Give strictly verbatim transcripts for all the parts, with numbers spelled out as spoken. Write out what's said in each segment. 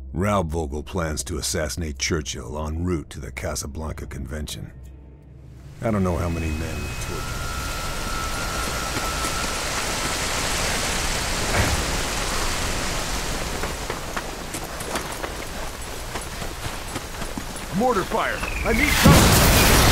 Raubvogel plans to assassinate Churchill en route to the Casablanca Convention. I don't know how many men will torture. Mortar fire! I need cover!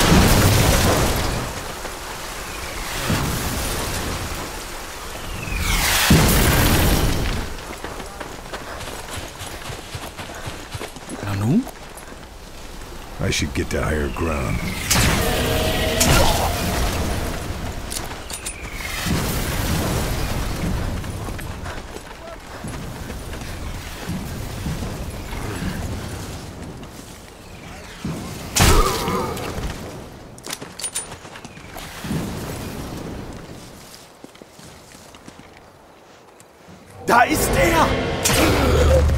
Nanu? I should get to higher ground. Da ist er!